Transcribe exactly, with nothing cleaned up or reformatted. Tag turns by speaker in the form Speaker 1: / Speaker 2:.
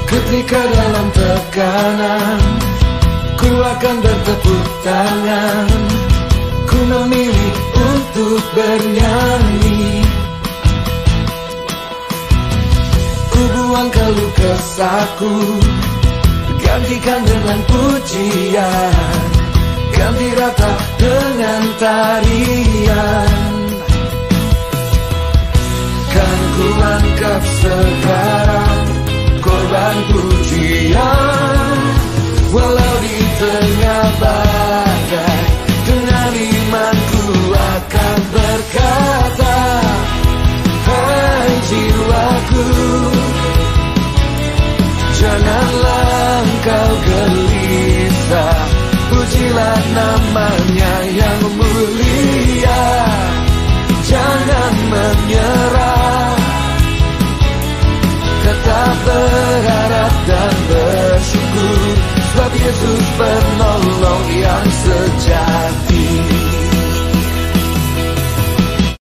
Speaker 1: Ketika dalam tekanan, ku akan bertepuk tangan. Ku memilih untuk bernyanyi. Ku buang keluh kesahku, gantikan dengan pujian. Ganti rata dengan tarian. Kan ku angkat sekarang korban pujian. Walau di tengah badai, dengan imanku akan berkata, hai jiwaku, janganlah engkau gelisah. Pujilah namanya yang mulia. Jangan menyerah, tetap berharap dan bersyukur, sebab Yesus penolong yang setia.